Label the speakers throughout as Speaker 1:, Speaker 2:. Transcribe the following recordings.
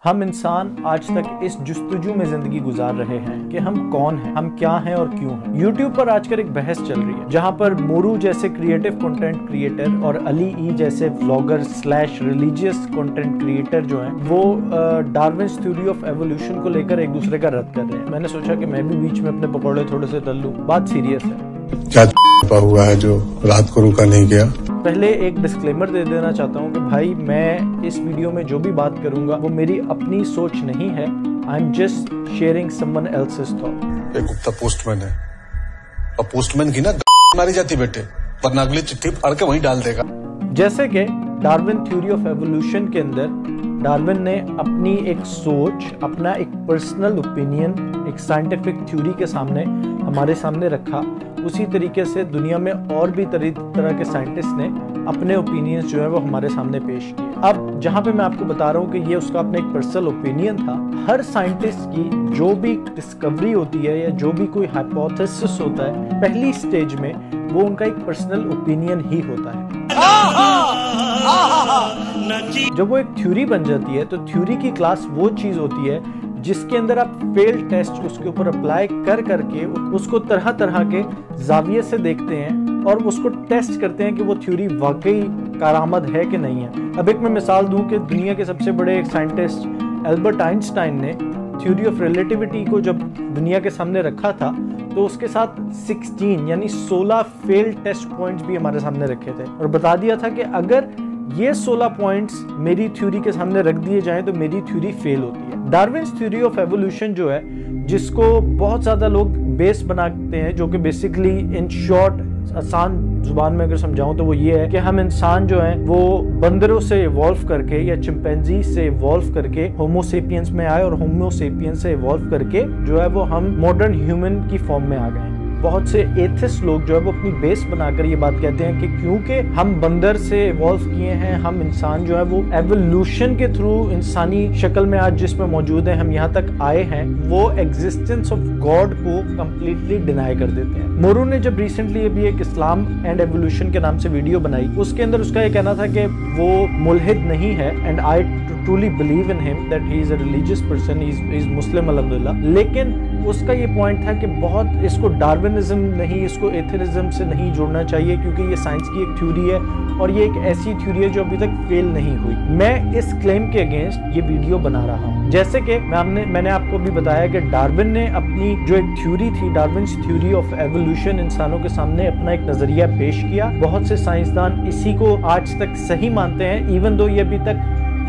Speaker 1: हम इंसान आज तक इस जुस्तजू में जिंदगी गुजार रहे हैं कि हम कौन हैं, हम क्या हैं और क्यों हैं। YouTube पर आजकल एक बहस चल रही है जहां पर मोरू जैसे क्रिएटिव कंटेंट क्रिएटर और अली ई जैसे vlogger slash religious content creator जो हैं वो डार्विन्स थ्योरी ऑफ एवोल्यूशन को लेकर एक दूसरे का रद्द कर रहे हैं। मैंने सोचा कि मैं भी बीच में अपने पकौड़े थोड़े से तल लूं। बात सीरियस है।
Speaker 2: क्या हुआ है जो रात को रुका नहीं गया।
Speaker 1: पहले एक डिस्क्लेमर दे देना चाहता हूँ कि भाई मैं इस वीडियो में जो भी बात करूंगा वो मेरी अपनी सोच नहीं है। I am just sharing someone else's thought.
Speaker 2: एक गुप्ता पोस्टमैन है और पोस्टमैन की ना मारी जाती बेटे, वरना अगली चिट्ठी पढ़ के वहीं डाल देगा।
Speaker 1: जैसे कि डार्विन थ्योरी ऑफ एवोल्यूशन के अंदर डार्विन ने अपनी एक सोच, अपना एक पर्सनल ओपिनियन एक साइंटिफिक थ्योरी के सामने हमारे सामने रखा। उसी तरीके से दुनिया में और भी तरह के साइंटिस्ट ने अपने ओपिनियंस जो है वो हमारे सामने पेश किए। अब जहाँ पे मैं आपको बता रहा हूँ कि ये उसका अपना एक पर्सनल ओपिनियन था। हर साइंटिस्ट की जो भी डिस्कवरी होती है या जो भी कोई हाइपोथेसिस होता है, पहली स्टेज में वो उनका एक पर्सनल ओपिनियन ही होता है। जब वो एक थ्योरी बन जाती है तो थ्योरी की क्लास वो चीज होती है जिसके अंदर आप फेल्ड टेस्ट उसके ऊपर अप्लाई कर करके उसको तरह तरह के जाविये से देखते हैं और उसको टेस्ट करते हैं कि वो थ्योरी वाकई कारामद है कि नहीं है। अब एक मैं मिसाल दूं कि दुनिया के सबसे बड़े साइंटिस्ट एल्बर्ट आइंस्टाइन ने थ्योरी ऑफ रिलेटिविटी को जब दुनिया के सामने रखा था तो उसके साथ 16 यानी 16 फेल्ड टेस्ट पॉइंट्स भी हमारे सामने रखे थे और बता दिया था कि अगर ये 16 पॉइंट्स मेरी थ्योरी के सामने रख दिए जाएं तो मेरी थ्योरी फेल होती है। डार्विन्स थ्योरी ऑफ एवोल्यूशन जो है, जिसको बहुत ज्यादा लोग बेस बनाते हैं, जो कि बेसिकली इन शॉर्ट आसान जुबान में अगर समझाऊं तो वो ये है कि हम इंसान जो है वो बंदरों से इवॉल्व करके या चिंपैंजी से इवॉल्व करके होमोसेपियंस में आए और होमोसेपियंस से इवॉल्व करके जो है वो हम मॉडर्न ह्यूमन की फॉर्म में आ गए हैं। बहुत से एथिस्ट लोग जो है वो अपनी बेस बनाकर ये बात कहते हैं कि क्योंकि हम बंदर से इवॉल्व किए हैं, हम इंसान जो है वो एवोल्यूशन के थ्रू इंसानी शक्ल में आज जिसमें मौजूद है, हम यहाँ तक आए हैं, वो एग्जिस्टेंस ऑफ गॉड को कंप्लीटली डिनाई कर देते हैं। मोरू ने जब रिसेंटली अभी एक इस्लाम एंड एवोल्यूशन के नाम से वीडियो बनाई, उसके अंदर उसका ये कहना था कि वो मुल्हिद नहीं है and I truly believe in him that he is a religious person, he is Muslim अल्हम्दुलिल्लाह। लेकिन उसका ये पॉइंट था कि बहुत इसको डार्विनिज्म नहीं, इसको एथेरिज्म से नहीं जोड़ना चाहिए क्योंकि ये साइंस की एक थ्योरी है और ये एक ऐसी थ्योरी है जो अभी तक फेल नहीं हुई। मैं इस क्लेम के अगेंस्ट ये वीडियो बना रहा हूँ। जैसे कि मैंने आपको भी बताया कि डार्विन ने अपनी जो एक थ्योरी थी, डार्विन्स थ्योरी ऑफ एवोल्यूशन, इंसानों के सामने अपना एक नजरिया पेश किया। बहुत से साइंसदान इसी को आज तक सही मानते हैं, इवन दो ये अभी तक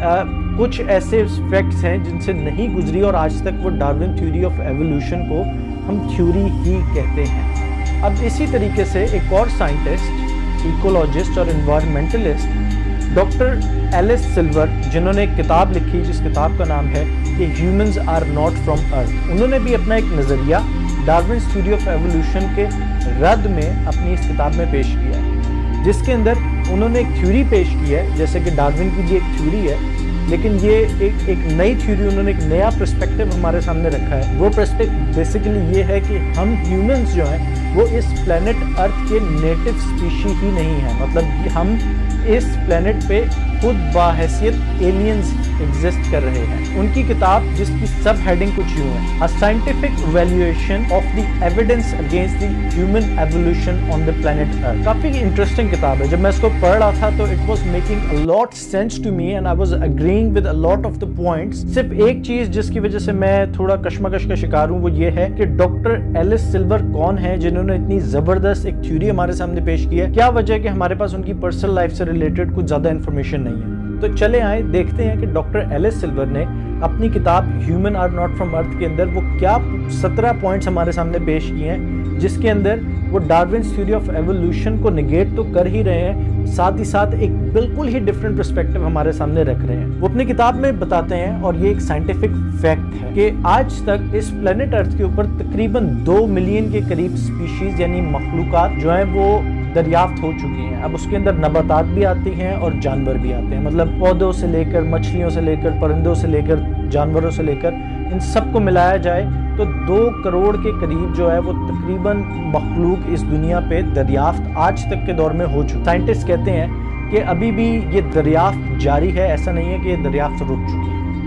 Speaker 1: कुछ ऐसे फैक्ट्स हैं जिनसे नहीं गुजरी और आज तक वो डार्विन थ्योरी ऑफ एवोल्यूशन को हम थ्योरी ही कहते हैं। अब इसी तरीके से एक और साइंटिस्ट, इकोलॉजिस्ट और एनवायरमेंटलिस्ट डॉक्टर एलिस सिल्वर, जिन्होंने एक किताब लिखी जिस किताब का नाम है कि humans are not from earth, उन्होंने भी अपना एक नज़रिया डार्विन्स थ्योरी ऑफ एवोल्यूशन के रद्द में अपनी इस किताब में पेश किया है, जिसके अंदर उन्होंने एक थ्योरी पेश की है। जैसे कि डार्विन की भी एक थ्योरी है, लेकिन ये एक नई थ्योरी, उन्होंने एक नया पर्सपेक्टिव हमारे सामने रखा है। वो पर्सपेक्टिव बेसिकली ये है कि हम ह्यूमंस जो हैं वो इस प्लेनेट अर्थ के नेटिव स्पीशी ही नहीं है, मतलब हम इस प्लेनेट पे खुद बाहैसियत एलियंस एग्जिस्ट कर रहे हैं। उनकी किताब जिसकी सब हेडिंग कुछ यूं है, a scientific evaluation of the evidence against the human evolution on the planet earth. काफी इंटरेस्टिंग किताब है। जब मैं इसको पढ़ रहा था तो it was making a lot sense to me and I was agreeing with a lot of the points. सिर्फ एक चीज जिसकी वजह से मैं थोड़ा कशमकश का शिकार हूं वो ये है कि डॉक्टर एलिस सिल्वर कौन है जिन्होंने इतनी जबरदस्त एक थ्योरी हमारे सामने पेश की है। क्या वजह है कि हमारे पास उनकी पर्सनल लाइफ से रिलेटेड कुछ ज्यादा इंफॉर्मेशन नहीं है। तो चले आए देखते हैं कि डॉक्टर एलिस सिल्वर ने अपनी किताब human are not from earth के अंदर वो क्या 17 पॉइंट्स हमारे सामने पेश किए हैं, जिसके अंदर वो डार्विन्स थ्योरी ऑफ एवोल्यूशन को निगेट तो कर ही रहे हैं, साथ ही साथ एक बिल्कुल ही डिफरेंट पर्सपेक्टिव हमारे सामने रख रहे हैं। वो अपनी किताब में बताते हैं और ये एक साइंटिफिक फैक्ट है कि आज तक इस प्लेनेट अर्थ के ऊपर तकरीबन 2 मिलियन के करीब स्पीशीज यानी मखलूकात जो है वो दरियाफ्त हो चुकी हैं। अब उसके अंदर नबातात भी आती हैं और जानवर भी आते हैं, मतलब पौधों से लेकर, मछलियों से लेकर, परिंदों से लेकर, जानवरों से लेकर, इन सबको मिलाया जाए तो 2 करोड़ के करीब जो है वो तकरीबन मखलूक इस दुनिया पे दरियाफ्त आज तक के दौर में हो चुकी। साइंटिस्ट कहते हैं कि अभी भी ये दरियाफ्त जारी है, ऐसा नहीं है कि ये दरियाफ्त रुक चुकी है।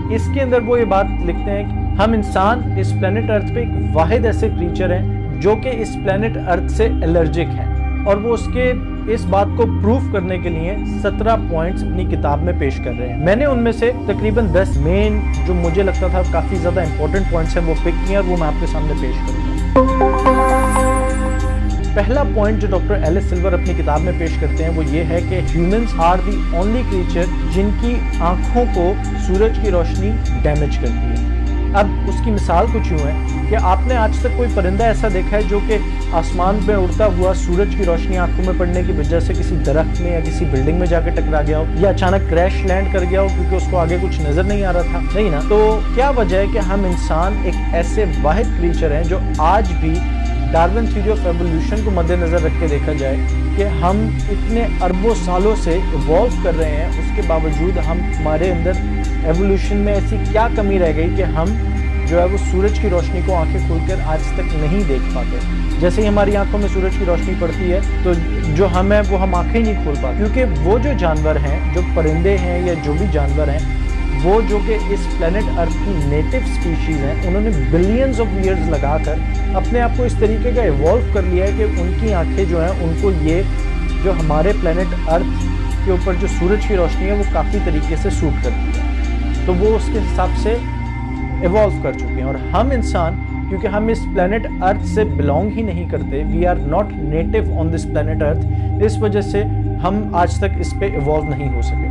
Speaker 1: इसके अंदर वो ये बात लिखते हैं कि हम इंसान इस प्लेनेट अर्थ पे एक वाहिद ऐसे क्रीचर हैं जो कि इस प्लेनेट अर्थ से एलर्जिक हैं, और वो उसके इस बात को प्रूफ करने के लिए 17 पॉइंट्स अपनी किताब में पेश कर रहे हैं। मैंने उनमें से तकरीबन 10 मेन जो मुझे लगता था काफी ज्यादा इंपॉर्टेंट पॉइंट्स हैं वो पिक किए और वो मैं आपके सामने पेश करूंगा। पहला पॉइंट जो डॉक्टर एलिस सिल्वर अपनी किताब में पेश करते हैं वो ये है कि humans are the only creature जिनकी आंखों को सूरज की रोशनी डैमेज करती है। अब उसकी मिसाल कुछ यूं है कि आपने आज तक कोई परिंदा ऐसा देखा है जो कि आसमान में उड़ता हुआ सूरज की रोशनी आंखों में पड़ने की वजह से किसी दरख्त में या किसी बिल्डिंग में जाकर टकरा गया हो, या अचानक क्रैश लैंड कर गया हो क्योंकि उसको आगे कुछ नजर नहीं आ रहा था? नहीं ना। तो क्या वजह है कि हम इंसान एक ऐसे वाहिद क्रीचर हैं जो आज भी डार्विन थ्योरी ऑफ एवोल्यूशन को मद्देनजर रख के देखा जाए कि हम इतने अरबों सालों से इवॉल्व कर रहे हैं, उसके बावजूद हमारे अंदर एवोल्यूशन में ऐसी क्या कमी रह गई कि हम जो है वो सूरज की रोशनी को आंखें खोलकर आज तक नहीं देख पाते। जैसे ही हमारी आंखों में सूरज की रोशनी पड़ती है तो जो हम है वो हम आंखें ही नहीं खोल पाते, क्योंकि वो जो जानवर हैं, जो परिंदे हैं या जो भी जानवर हैं, वो जो कि इस प्लेनेट अर्थ की नेटिव स्पीशीज हैं, उन्होंने बिलियंस ऑफ ईयर्स लगाकर अपने आप को इस तरीके का इवॉल्व कर लिया है कि उनकी आंखें जो हैं उनको ये जो हमारे प्लेनेट अर्थ के ऊपर जो सूरज की रोशनी है वो काफ़ी तरीके से सूट करती है, तो वो उसके हिसाब से इवॉल्व कर चुके हैं। और हम इंसान, क्योंकि हम इस प्लेनेट अर्थ से बिलोंग ही नहीं करते, we are not native on this planet earth, इस वजह से हम आज तक इस पे इवॉल्व नहीं हो सके।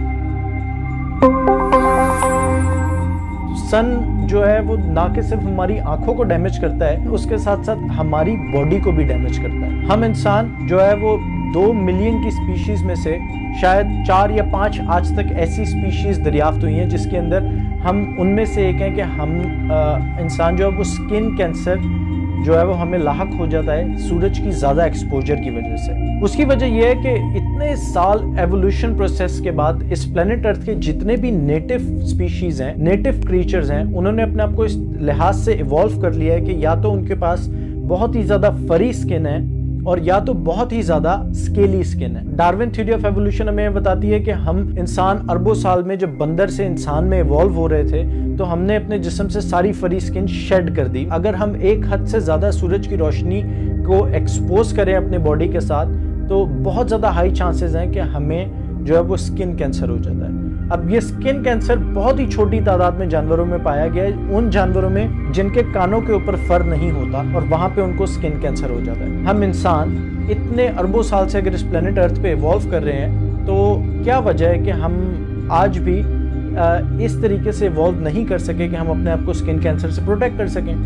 Speaker 1: सन जो है वो ना कि सिर्फ हमारी आंखों को डैमेज करता है, उसके साथ साथ हमारी बॉडी को भी डैमेज करता है। हम इंसान जो है वो 2 मिलियन की स्पीशीज में से शायद 4 या 5 आज तक ऐसी स्पीशीज दरियाफ्त हुई हैं जिसके अंदर हम उनमें से एक हैं कि हम इंसान जो है वो स्किन कैंसर जो है वो हमें लाहक हो जाता है सूरज की ज़्यादा एक्सपोजर की वजह से। उसकी वजह यह है कि इतने साल एवोल्यूशन प्रोसेस के बाद इस प्लेनेट अर्थ के जितने भी नेटिव स्पीशीज हैं, नेटिव क्रीचर्स हैं, उन्होंने अपने आप को इस लिहाज से इवॉल्व कर लिया है कि या तो उनके पास बहुत ही ज़्यादा फरी स्किन है और या तो बहुत ही ज्यादा स्केली स्किन है। डार्विन थ्योरी ऑफ एवोल्यूशन हमें बताती है कि हम इंसान अरबों साल में जब बंदर से इंसान में इवॉल्व हो रहे थे तो हमने अपने जिस्म से सारी फरी स्किन शेड कर दी। अगर हम एक हद से ज्यादा सूरज की रोशनी को एक्सपोज करें अपने बॉडी के साथ तो बहुत ज्यादा हाई चांसेस हैं कि हमें जो है वो स्किन कैंसर हो जाता है। अब ये स्किन कैंसर बहुत ही छोटी तादाद में जानवरों में पाया गया है, उन जानवरों में जिनके कानों के ऊपर फर नहीं होता और वहां पे उनको स्किन कैंसर हो जाता है। हम इंसान इतने अरबों साल से अगर इस प्लेनेट अर्थ पे इवॉल्व कर रहे हैं तो क्या वजह है कि हम आज भी इस तरीके से इवॉल्व नहीं कर सके कि हम अपने आप को स्किन कैंसर से प्रोटेक्ट कर सकें।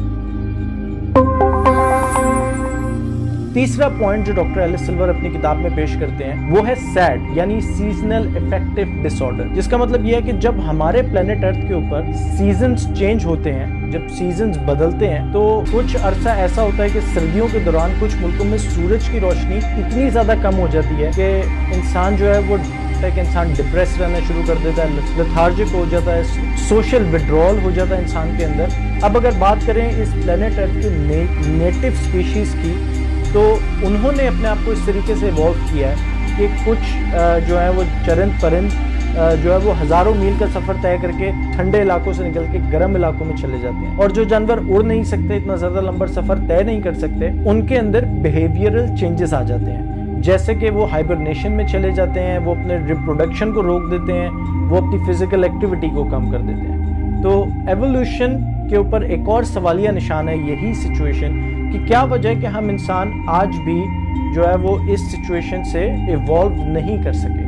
Speaker 1: तीसरा पॉइंट जो डॉक्टर एलिस सिल्वर अपनी किताब में पेश करते हैं वो है सैड, यानी सीजनल इफेक्टिव डिसऑर्डर, जिसका मतलब यह है कि जब हमारे प्लेनेट अर्थ के ऊपर सीजन्स चेंज होते हैं, जब सीजन्स बदलते हैं तो कुछ अरसा ऐसा होता है कि सर्दियों के दौरान कुछ मुल्कों में सूरज की रोशनी इतनी ज्यादा कम हो जाती है कि इंसान जो है वो इंसान डिप्रेस रहना शुरू कर देता है, लेथार्जिक हो जाता है, सोशल विड्रॉल हो जाता है इंसान के अंदर। अब अगर बात करें इस प्लेनेट अर्थ की नेटिव स्पीशीज की तो उन्होंने अपने आप को इस तरीके से इवॉल्व किया है कि कुछ जो है वो चरंद परिंद जो है वो हजारों मील का सफर तय करके ठंडे इलाकों से निकल के गर्म इलाकों में चले जाते हैं, और जो जानवर उड़ नहीं सकते, इतना ज्यादा लंबा सफर तय नहीं कर सकते, उनके अंदर बिहेवियरल चेंजेस आ जाते हैं, जैसे कि वो हाइबरनेशन में चले जाते हैं, वो अपने रिप्रोडक्शन को रोक देते हैं, वो अपनी फिजिकल एक्टिविटी को कम कर देते हैं। तो एवोल्यूशन के ऊपर एक और सवालिया निशान है यही सिचुएशन कि क्या वजह है कि हम इंसान आज भी जो है वो इस सिचुएशन से इवॉल्व नहीं कर सके।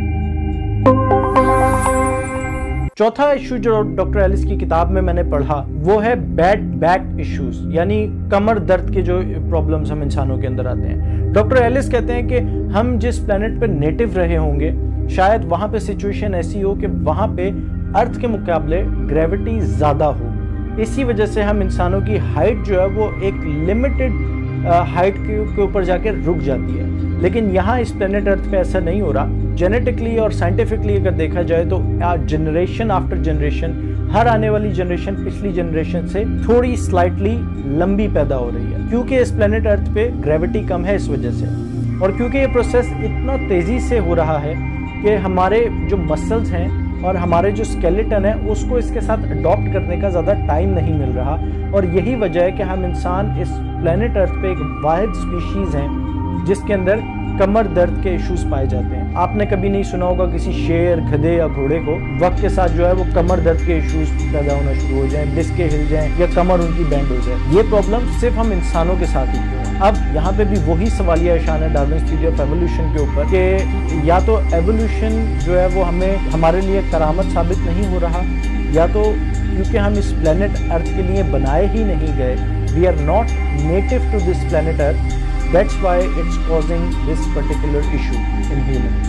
Speaker 1: चौथा इशू जो डॉक्टर एलिस की किताब में मैंने पढ़ा वो है बैड बैक इश्यूज, यानी कमर दर्द के जो प्रॉब्लम्स हम इंसानों के अंदर आते हैं। डॉक्टर एलिस कहते हैं कि हम जिस प्लेनेट पर नेटिव रहे होंगे शायद वहां पे सिचुएशन ऐसी हो कि वहां पे अर्थ के मुकाबले ग्रेविटी ज्यादा हो, इसी वजह से हम इंसानों की हाइट जो है वो एक लिमिटेड हाइट के ऊपर जाके रुक जाती है। लेकिन यहाँ इस प्लेनेट अर्थ पे ऐसा नहीं हो रहा। जेनेटिकली और साइंटिफिकली अगर देखा जाए तो जनरेशन आफ्टर जनरेशन हर आने वाली जनरेशन पिछली जनरेशन से थोड़ी स्लाइटली लंबी पैदा हो रही है, क्योंकि इस प्लेनेट अर्थ पे ग्रेविटी कम है इस वजह से, और क्योंकि ये प्रोसेस इतना तेजी से हो रहा है कि हमारे जो मसल्स हैं और हमारे जो स्केलेटन है उसको इसके साथ अडॉप्ट करने का ज़्यादा टाइम नहीं मिल रहा। और यही वजह है कि हम इंसान इस प्लेनेट अर्थ पे एक वाहिद स्पीशीज़ हैं जिसके अंदर कमर दर्द के इश्यूज पाए जाते हैं। आपने कभी नहीं सुना होगा किसी शेर, गधे या घोड़े को वक्त के साथ जो है वो कमर दर्द के इश्यूज पैदा होना शुरू हो जाएं, डिस्कें हिल जाएं या कमर उनकी बैंड हो जाए। ये प्रॉब्लम सिर्फ हम इंसानों के साथ ही क्यों है? अब यहाँ पे भी वही सवालिया निशान है डार्विन्स थ्योरी ऑफ एवोल्यूशन के ऊपर कि या तो एवोल्यूशन जो है वो हमें हमारे लिए करामत साबित नहीं हो रहा, या तो क्योंकि हम इस प्लेनेट अर्थ के लिए बनाए ही नहीं गए, we are not native to this planet earth, that's why it's causing this particular issue in humans.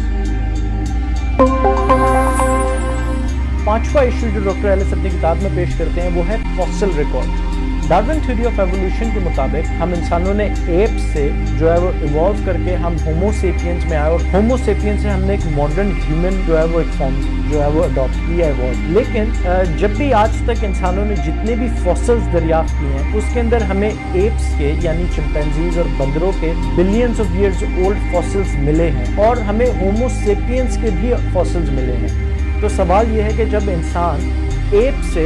Speaker 1: पांचवा इशू जो डॉक्टर एलिस अपनी किताब में पेश करते हैं वो है fossil record. Darwin theory of evolution के मुताबिक हम इंसानों ने एप से जो है वो इवॉल्व करके हम होमो सेपियंस में आए और होमो सेपियंस से हमने एक मॉडर्न ह्यूमन जो है वो एक फॉर्म जो है वो अडॉप्ट किया है। लेकिन जब भी आज तक इंसानों ने जितने भी फॉसिल्स दरियाफ्त किए हैं उसके अंदर हमें एप्स के यानी चिंपैंजीज और बंदरों के billions of years old fossils मिले हैं और हमें होमो सेपियंस के भी फॉसिल्स मिले हैं। तो सवाल ये है कि जब इंसान एप से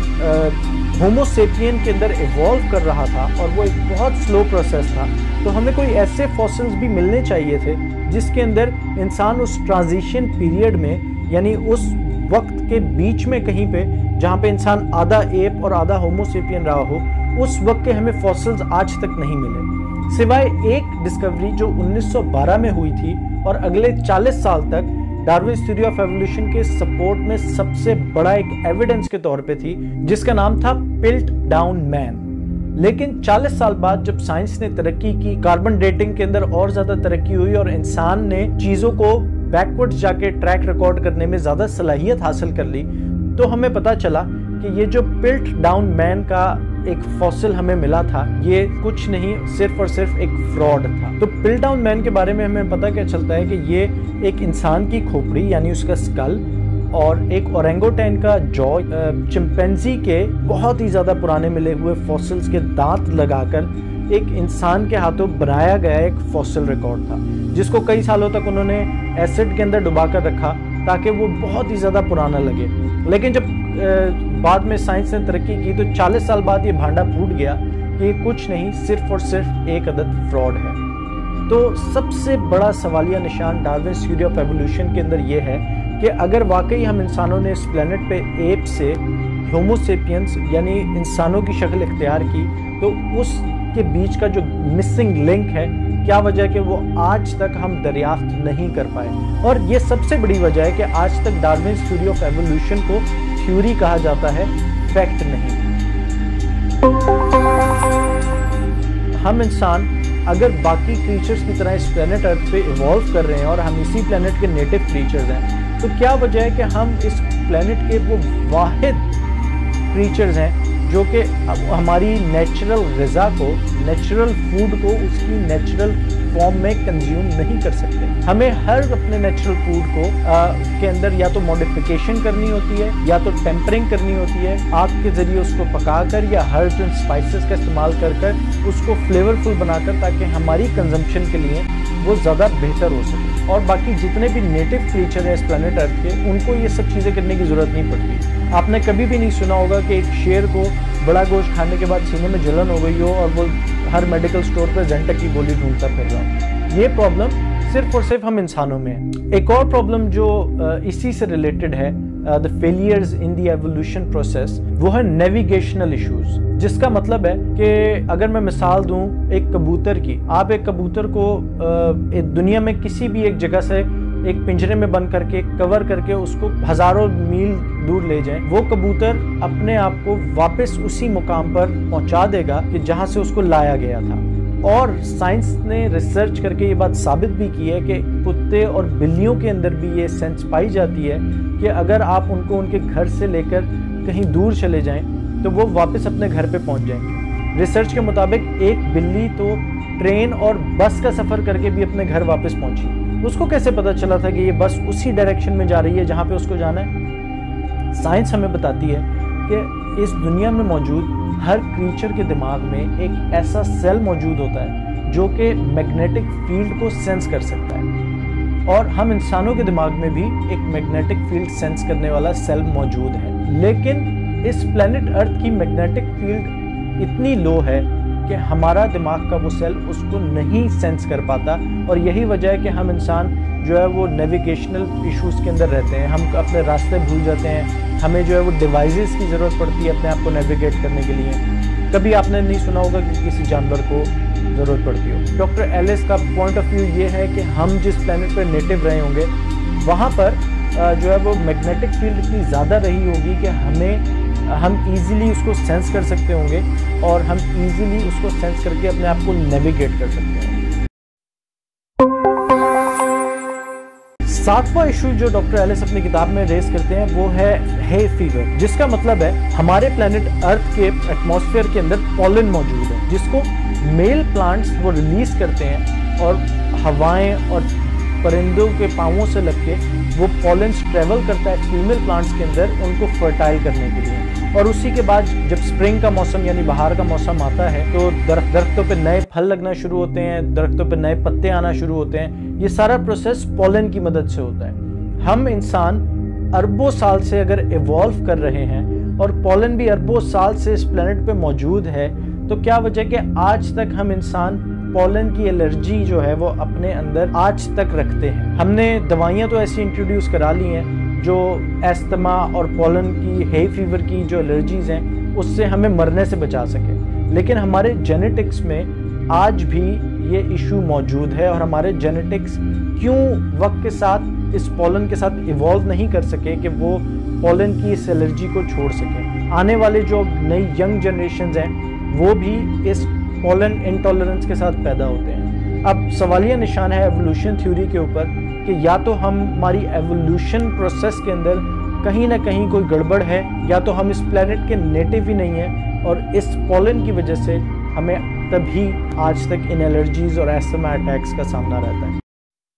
Speaker 1: होमो सेपियन के अंदर इवॉल्व कर रहा था और वो एक बहुत स्लो प्रोसेस था, तो हमें कोई ऐसे फॉसिल्स भी मिलने चाहिए थे जिसके अंदर इंसान उस ट्रांजिशन पीरियड में यानी उस वक्त के बीच में कहीं पे जहाँ पे इंसान आधा एप और आधा होमो सेपियन रहा हो, उस वक्त के हमें फॉसिल्स आज तक नहीं मिले, सिवाय एक डिस्कवरी जो 1912 में हुई थी और अगले 40 साल तक डार्विन्स थ्योरी ऑफ एवोल्यूशन के सपोर्ट में सबसे बड़ा एक एविडेंस के तौर पे थी, जिसका नाम था पिल्ट डाउन मैन। लेकिन 40 साल बाद जब साइंस ने तरक्की की, कार्बन डेटिंग के अंदर और ज्यादा तरक्की हुई और इंसान ने चीजों को बैकवर्ड्स जाके ट्रैक रिकॉर्ड करने में ज्यादा सलाहियत हासिल कर ली, तो हमें पता चला कि ये जो पिल्ट डाउन मैन का एक फॉसिल हमें मिला था ये कुछ नहीं, सिर्फ और सिर्फ एक फ्रॉड था। तो पिल्ट डाउन मैन के बारे में हमें पता क्या चलता है कि ये एक इंसान की खोपड़ी यानी उसका स्कल और एक ओरेंगोटैन का जॉ, चिंपैंजी के बहुत ही ज्यादा पुराने मिले हुए फॉसिल्स के दांत लगाकर एक इंसान के हाथों बनाया गया एक फॉसिल रिकॉर्ड था, जिसको कई सालों तक उन्होंने एसिड के अंदर डुबा कर रखा ताकि वो बहुत ही ज्यादा पुराना लगे। लेकिन जब बाद में साइंस ने तरक्की की तो 40 साल बाद ये भांडा फूट गया कि कुछ नहीं, सिर्फ और सिर्फ एक अदद फ्रॉड है। तो सबसे बड़ा सवालिया निशान डार्विन्स थ्योरी ऑफ एवोल्यूशन के अंदर ये है कि अगर वाकई हम इंसानों ने इस प्लेनेट पे एप से होमो सेपियंस यानी इंसानों की शक्ल इख्तियार की, तो उसके बीच का जो मिसिंग लिंक है, क्या वजह कि वो आज तक हम दरियाफ्त नहीं कर पाए। और ये सबसे बड़ी वजह है कि आज तक डार्विन्स थ्योरी ऑफ एवोल्यूशन को थ्योरी कहा जाता है, फैक्ट नहीं। हम इंसान अगर बाकी क्रीचर्स की तरह इस प्लेनेट अर्थ पे इवॉल्व कर रहे हैं और हम इसी प्लेनेट के नेटिव क्रीचर्स हैं, तो क्या वजह है कि हम इस प्लेनेट के वो वाहिद क्रीचर्स हैं जो कि हमारी नेचुरल ग़िज़ा को, नेचुरल फूड को उसकी नेचुरल फॉर्म में कंज्यूम नहीं कर सकते। हमें हर अपने नेचुरल फूड को के अंदर या तो मॉडिफिकेशन करनी होती है या तो टेम्परिंग करनी होती है, आग के ज़रिए उसको पकाकर या हर्ब्स एंड स्पाइसेस का इस्तेमाल कर उसको फ्लेवरफुल बनाकर, ताकि हमारी कंजम्पशन के लिए वो ज़्यादा बेहतर हो सके। और बाकी जितने भी नेटिव क्रीचर हैं इस प्लेनेट अर्थ के, उनको ये सब चीज़ें करने की ज़रूरत नहीं पड़ती। आपने कभी भी नहीं सुना होगा कि एक शेर को बड़ा गोश्त खाने के बाद सीने में जलन हो गई हो और वो हर मेडिकल स्टोर पर ज़ेंटक की गोली ढूंढता फिर रहा हो। ये प्रॉब्लम सिर्फ और सिर्फ हम इंसानों में है। एक और प्रॉब्लम जो इसी से रिलेटेड है, the failures in the evolution process, वो है नेविगेशनल इश्यूज। जिसका मतलब है कि अगर मैं मिसाल दूं एक कबूतर की, आप एक कबूतर को दुनिया में किसी भी एक जगह से एक पिंजरे में बंद करके कवर करके उसको हजारों मील दूर ले जाएं, वो कबूतर अपने आप को वापस उसी मुकाम पर पहुंचा देगा कि जहां से उसको लाया गया था। और साइंस ने रिसर्च करके ये बात साबित भी की है कि कुत्ते और बिल्लियों के अंदर भी ये सेंस पाई जाती है कि अगर आप उनको उनके घर से लेकर कहीं दूर चले जाएं तो वो वापस अपने घर पे पहुंच जाएंगे। रिसर्च के मुताबिक एक बिल्ली तो ट्रेन और बस का सफ़र करके भी अपने घर वापस पहुंची। उसको कैसे पता चला था कि ये बस उसी डायरेक्शन में जा रही है जहाँ पे उसको जाना है? साइंस हमें बताती है कि इस दुनिया में मौजूद हर क्रीचर के दिमाग में एक ऐसा सेल मौजूद होता है जो कि मैग्नेटिक फील्ड को सेंस कर सकता है। और हम इंसानों के दिमाग में भी एक मैग्नेटिक फील्ड सेंस करने वाला सेल मौजूद है। लेकिन इस प्लेनेट अर्थ की मैग्नेटिक फील्ड इतनी लो है कि हमारा दिमाग का वो सेल उसको नहीं सेंस कर पाता, और यही वजह है कि हम इंसान जो है वो नेविगेशनल इश्यूज़ के अंदर रहते हैं, हम अपने रास्ते भूल जाते हैं, हमें जो है वो डिवाइसेस की ज़रूरत पड़ती है अपने आप को नेविगेट करने के लिए। कभी आपने नहीं सुना होगा कि किसी जानवर को ज़रूरत पड़ती हो। डॉक्टर एलिस का पॉइंट ऑफ व्यू ये है कि हम जिस प्लेनेट पर नेटिव रहे होंगे वहाँ पर जो है वो मैग्नेटिक फील्ड इतनी ज़्यादा रही होगी कि हम ईज़िली उसको सेंस कर सकते होंगे, और हम ईज़िली उसको सेंस करके अपने आप को नेविगेट कर सकते हैं। सातवां इशू जो डॉक्टर एलिस अपनी किताब में रेस करते हैं वो है हे फीवर, जिसका मतलब है हमारे प्लेनेट अर्थ के एटमॉस्फेयर के अंदर पॉलन मौजूद है, जिसको मेल प्लांट्स वो रिलीज करते हैं, और हवाएं और परिंदों के पाँवों से लग के वो पॉलेंस ट्रेवल करता है फीमेल प्लांट्स के अंदर उनको फर्टाइल करने के लिए। और उसी के बाद जब स्प्रिंग का मौसम यानी बाहर का मौसम आता है तो दरख्तों पे नए फल लगना शुरू होते हैं, दरख्तों पे नए पत्ते आना शुरू होते हैं। ये सारा प्रोसेस पॉलन की मदद से होता है। हम इंसान अरबों साल से अगर इवॉल्व कर रहे हैं और पॉलन भी अरबों साल से इस प्लेनेट पे मौजूद है, तो क्या वजह कि आज तक हम इंसान पॉलन की एलर्जी जो है वो अपने अंदर आज तक रखते हैं। हमने दवाइयाँ तो ऐसी इंट्रोड्यूस करा ली हैं जो एस्थमा और पॉलन की हे फीवर की जो एलर्जीज हैं उससे हमें मरने से बचा सके, लेकिन हमारे जेनेटिक्स में आज भी ये इशू मौजूद है, और हमारे जेनेटिक्स क्यों वक्त के साथ इस पॉलन के साथ इवॉल्व नहीं कर सके कि वो पॉलन की इस एलर्जी को छोड़ सके। आने वाले जो नई यंग जनरेशन्स हैं वो भी इस पॉलन इंटॉलरेंस के साथ पैदा होते हैं। अब सवालिया निशान है एवोल्यूशन थ्योरी के ऊपर कि या तो हमारी एवोल्यूशन प्रोसेस के अंदर कहीं ना कहीं कोई गड़बड़ है, या तो हम इस प्लेनेट के नेटिव ही नहीं हैं, और इस पॉलन की वजह से हमें तभी आज तक इन एलर्जीज और एस्थमा अटैक्स का सामना रहता है।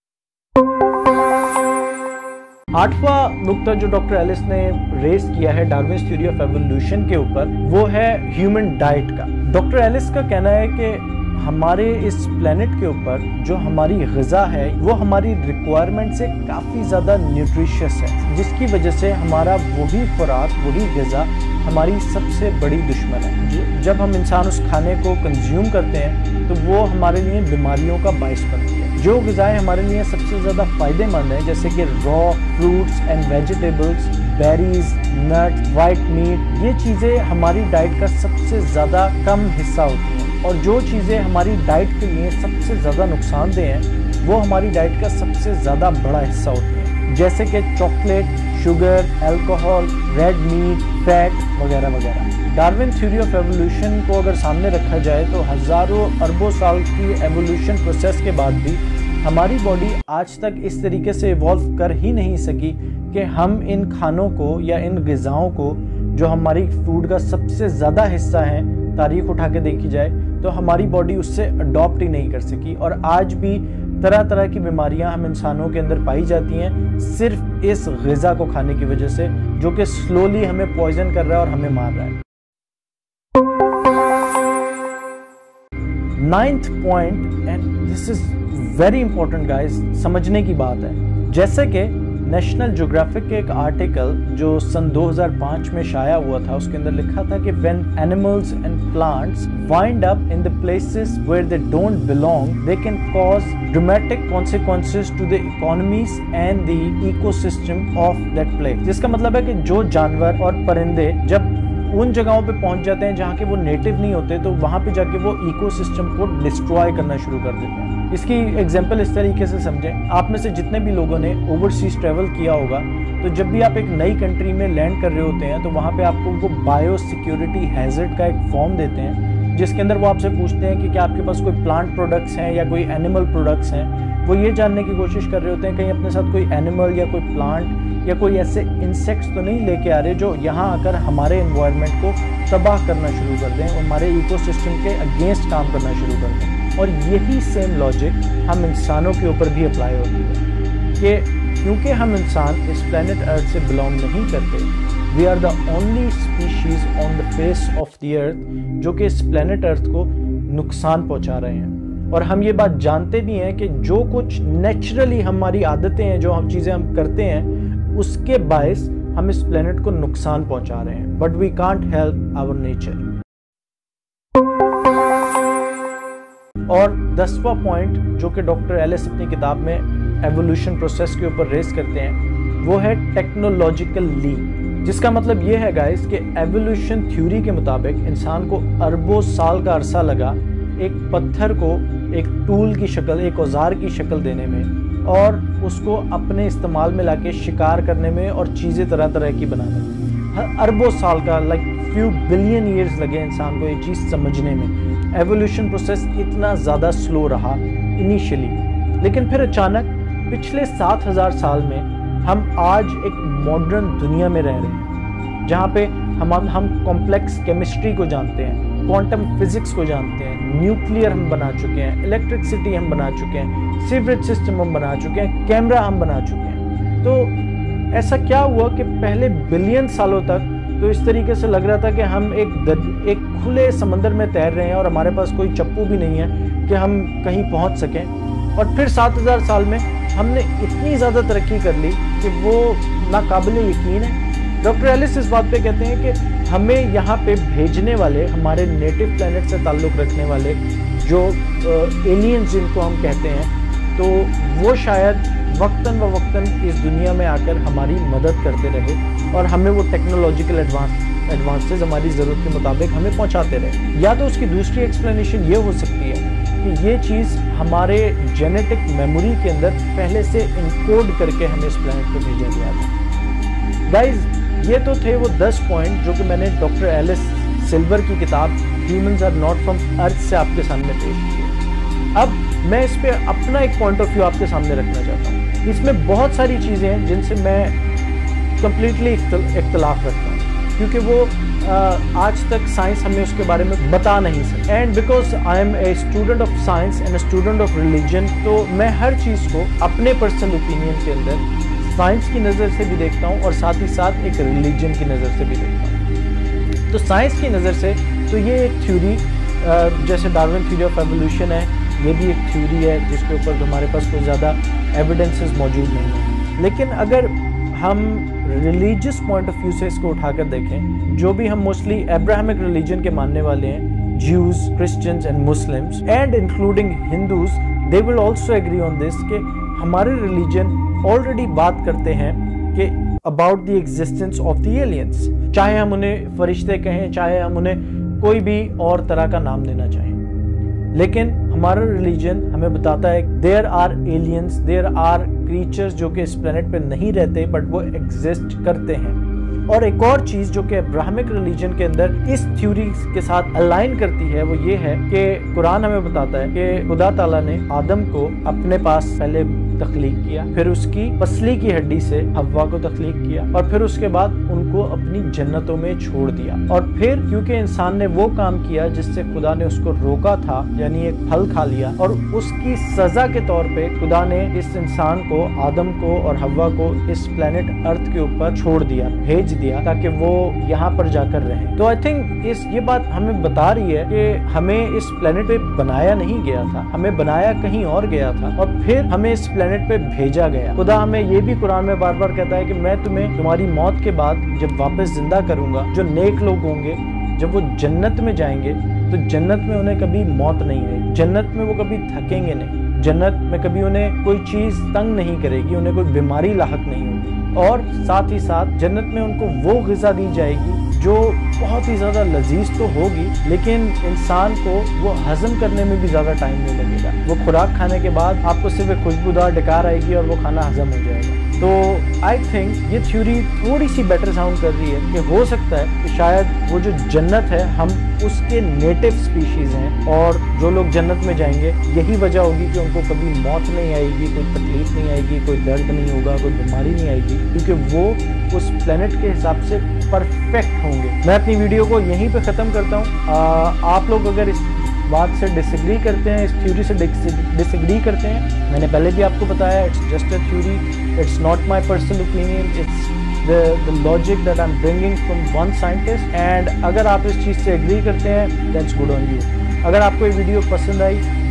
Speaker 1: आठवां नुक्ता जो डॉक्टर एलिस ने रेस किया है डार्विन्स थ्योरी ऑफ एवोल्यूशन के ऊपर वो है ह्यूमन डाइट का। डॉक्टर एलिस का कहना है कि हमारे इस प्लेनेट के ऊपर जो हमारी ग़िज़ा है वो हमारी रिक्वायरमेंट से काफ़ी ज़्यादा न्यूट्रिशियस है, जिसकी वजह से हमारा वही खुराक वही ग़िज़ा हमारी सबसे बड़ी दुश्मन है। जब हम इंसान उस खाने को कंज्यूम करते हैं तो वो हमारे लिए बीमारियों का बाइस बनती है। जो ग़िज़ाएँ हमारे लिए सबसे ज़्यादा फ़ायदेमंद हैं जैसे कि raw fruits and vegetables, berries, nut, white meat, ये चीज़ें हमारी डाइट का सबसे ज़्यादा कम हिस्सा होती हैं, और जो चीज़ें हमारी डाइट के लिए सबसे ज़्यादा नुकसानदेह हैं वो हमारी डाइट का सबसे ज़्यादा बड़ा हिस्सा होती हैं, जैसे कि chocolate, sugar, alcohol, red meat, fat वगैरह वगैरह। डार्विन थ्योरी ऑफ एवोल्यूशन को अगर सामने रखा जाए तो हज़ारों अरबों साल की एवोल्यूशन प्रोसेस के बाद भी हमारी बॉडी आज तक इस तरीके से इवॉल्व कर ही नहीं सकी कि हम इन खानों को या इन ग़िज़ाओं को जो हमारी फूड का सबसे ज़्यादा हिस्सा है, तारीख उठा के देखी जाए तो हमारी बॉडी उससे अडॉप्ट ही नहीं कर सकी, और आज भी तरह तरह की बीमारियां हम इंसानों के अंदर पाई जाती हैं सिर्फ इस ग़िज़ा को खाने की वजह से, जो कि स्लोली हमें पॉइजन कर रहा है और हमें मार रहा है। Ninth point, and this is very important guys, समझने की बात है। जैसे कि नेशनल ज्योग्राफिक के एक आर्टिकल जो सन 2005 में शाया हुआ था उसके अंदर लिखा था कि when animals and plants wind up in the places where they don't belong they can cause dramatic consequences to the economies and the ecosystem of that place. जिसका मतलब है कि जो जानवर और परिंदे जब उन जगहों पे पहुंच जाते हैं जहाँ के वो नेटिव नहीं होते तो वहाँ पे जाके वो इकोसिस्टम को डिस्ट्रॉय करना शुरू कर देते हैं। इसकी एग्जांपल इस तरीके से समझें, आप में से जितने भी लोगों ने ओवरसीज ट्रैवल किया होगा तो जब भी आप एक नई कंट्री में लैंड कर रहे होते हैं तो वहाँ पे आपको वो बायो सिक्योरिटी हैजर्ड का एक फॉर्म देते हैं जिसके अंदर वो आपसे पूछते हैं कि क्या आपके पास कोई प्लांट प्रोडक्ट्स हैं या कोई एनिमल प्रोडक्ट्स हैं। वो ये जानने की कोशिश कर रहे होते हैं कहीं अपने साथ कोई एनिमल या कोई प्लांट या कोई ऐसे इंसेक्ट्स तो नहीं लेके आ रहे जो यहाँ आकर हमारे एनवायरनमेंट को तबाह करना शुरू कर दें, हमारे इकोसिस्टम के अगेंस्ट काम करना शुरू कर दें। और यही सेम लॉजिक हम इंसानों के ऊपर भी अप्लाई होती है कि क्योंकि हम इंसान इस प्लेनेट अर्थ से बिलोंग नहीं करते, we are the only species on the face of the earth जो कि इस प्लेनेट अर्थ को नुकसान पहुंचा रहे हैं। और हम ये बात जानते भी हैं कि जो कुछ नेचुरली हमारी आदतें हैं, जो हम चीज़ें हम करते हैं, उसके बायस हम इस प्लेनेट को नुकसान पहुंचा रहे हैं। But we can't help our nature. और 10वां पॉइंट जो कि डॉक्टर एलिस अपनी किताब में एवोल्यूशन प्रोसेस के ऊपर रेस करते हैं, वो है टेक्नोलॉजिकल लीप, जिसका मतलब ये है गाइस कि एवोल्यूशन थ्योरी के मुताबिक इंसान को अरबों साल का अरसा लगा एक पत्थर को एक टूल की शक्ल, एक औजार की शक्ल देने में, और उसको अपने इस्तेमाल में लाके शिकार करने में और चीज़ें तरह तरह की बनाने में। अरबों साल का, लाइक फ्यू बिलियन ईयर्स लगे इंसान को ये चीज़ समझने में। एवोल्यूशन प्रोसेस इतना ज़्यादा स्लो रहा इनिशियली, लेकिन फिर अचानक पिछले 7000 साल में हम आज एक मॉडर्न दुनिया में रह रहे हैं, जहाँ पे हम कॉम्प्लेक्स केमिस्ट्री को जानते हैं, क्वांटम फिजिक्स को जानते हैं, न्यूक्लियर हम बना चुके हैं, इलेक्ट्रिसिटी हम बना चुके हैं, सीवरेज सिस्टम हम बना चुके हैं, कैमरा हम बना चुके हैं। तो ऐसा क्या हुआ कि पहले बिलियन सालों तक तो इस तरीके से लग रहा था कि हम एक खुले समंदर में तैर रहे हैं और हमारे पास कोई चप्पू भी नहीं है कि हम कहीं पहुंच सकें। और फिर 7000 साल में हमने इतनी ज़्यादा तरक्की कर ली कि वो नाकाबिले यकीन है। डॉक्टर एलिस इस बात पे कहते हैं कि हमें यहाँ पे भेजने वाले, हमारे नेटिव प्लेनेट से ताल्लुक़ रखने वाले जो एलियंस जिनको हम कहते हैं, तो वो शायद वक्तन व वक्तन इस दुनिया में आकर हमारी मदद करते रहे और हमें वो टेक्नोलॉजिकल एडवांसेस हमारी ज़रूरत के मुताबिक हमें पहुँचाते रहे। या तो उसकी दूसरी एक्सप्लेनेशन ये हो सकती है कि ये चीज़ हमारे जेनेटिक मेमोरी के अंदर पहले से इनकोड करके हमें इस प्लेनेट को भेजा गया था। गाइज, ये तो थे वो 10 पॉइंट जो कि मैंने डॉक्टर एलिस सिल्वर की किताब humans are not from earth से आपके सामने पेश किए। अब मैं इस पे अपना एक पॉइंट ऑफ व्यू आपके सामने रखना चाहता हूँ। इसमें बहुत सारी चीज़ें हैं जिनसे मैं कंप्लीटली इख्तलाफ रखता हूँ, क्योंकि वो आज तक साइंस हमें उसके बारे में बता नहीं सकती। And because I am a student of science and a student of religion, तो मैं हर चीज़ को अपने पर्सनल ओपिनियन के अंदर साइंस की नज़र से भी देखता हूँ और साथ ही साथ एक रिलीजन की नज़र से भी देखता हूँ। तो साइंस की नज़र से तो ये एक थ्योरी, जैसे डार्विन थ्योरी ऑफ एवोल्यूशन है, ये भी एक थ्योरी है जिसके ऊपर हमारे पास कोई ज़्यादा एविडेंसेस मौजूद नहीं है। लेकिन अगर हम रिलीजियस पॉइंट ऑफ व्यू से इसको उठाकर देखें, जो भी हम मोस्टली अब्राहमिक रिलीजन के मानने वाले हैं, Jews, Christians and Muslims and including Hindus, they will also agree on this कि हमारे रिलीजन ऑलरेडी बात करते हैं कि about the existence of the aliens, चाहे हम उन्हें फरिश्ते कहें, चाहे हम उन्हें कोई भी और तरह का नाम देना चाहें। लेकिन हमारा रिलीजन हमें बताता है there are aliens, there are creatures जो कि इस प्लेनेट पे नहीं रहते बट वो एग्जिस्ट करते हैं। और एक और चीज़ जो कि अब्राहमिक रिलीजन के अंदर इस थ्योरी के साथ अलाइन करती है, वो ये है कि कुरान हमें बताता है कि खुदा ताला ने आदम को अपने पास पहले तख्लीक किया, फिर उसकी पसली की हड्डी से हव्वा को तख्लीक किया और फिर उसके बाद उनको अपनी जन्नतों में छोड़ दिया। और फिर क्योंकि इंसान ने वो काम किया जिससे खुदा ने उसको रोका था, यानी एक फल खा लिया, और उसकी सजा के तौर पे खुदा ने इस इंसान को, आदम को और हव्वा को इस प्लेनेट अर्थ के ऊपर छोड़ दिया, भेज दिया, ताकि वो यहाँ पर जाकर रहे। तो आई थिंक ये बात हमें बता रही है कि हमें इस प्लेनेट पे बनाया नहीं गया था, हमें बनाया कहीं और गया था और फिर हमें इस प्लेनेट पे भेजा गया। खुदा हमें ये भी कुरान में बार बार कहता है कि मैं तुम्हें तुम्हारी मौत के बाद जब वापस जिंदा करूंगा, जो नेक लोग होंगे जब वो जन्नत में जाएंगे तो जन्नत में उन्हें कभी मौत नहीं आएगी, जन्नत में वो कभी थकेंगे नहीं, जन्नत में कभी उन्हें कोई चीज तंग नहीं करेगी, उन्हें कोई बीमारी लाहक नहीं होगी, और साथ ही साथ जन्नत में उनको वो ग़िज़ा दी जाएगी जो बहुत ही ज़्यादा लजीज तो होगी, लेकिन इंसान को वो हजम करने में भी ज़्यादा टाइम नहीं लगेगा। वो खुराक खाने के बाद आपको सिर्फ एक खुशबूदार डकार आएगी और वो खाना हजम हो जाएगा। तो आई थिंक ये थ्योरी थोड़ी सी बेटर साउंड कर रही है कि हो सकता है कि शायद वो जो जन्नत है हम उसके नेटिव स्पीशीज़ हैं, और जो लोग जन्नत में जाएंगे यही वजह होगी कि उनको कभी मौत नहीं आएगी, कोई तकलीफ नहीं आएगी, कोई दर्द नहीं होगा, कोई बीमारी नहीं आएगी, क्योंकि वो उस प्लेनेट के हिसाब से परफेक्ट होंगे। मैं अपनी वीडियो को यहीं पे ख़त्म करता हूँ। आप लोग अगर इस बात से डिसएग्री करते हैं, इस थ्योरी से डिसएग्री करते हैं, मैंने पहले भी आपको बताया, it's just a theory, it's not my personal opinion, it's the logic that I'm bringing from one scientist, and अगर आप इस चीज़ से एग्री करते हैं that's good on you। अगर आपको ये वीडियो पसंद आई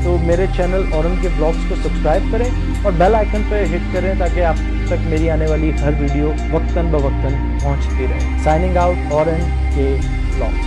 Speaker 1: तो मेरे चैनल औरन के ब्लॉग्स को सब्सक्राइब करें और बेल आइकन पर हिट करें ताकि आप तक मेरी आने वाली हर वीडियो वक्तन ब वक्तन पहुंचती रहे। साइनिंग आउट, औरन के ब्लॉग्स।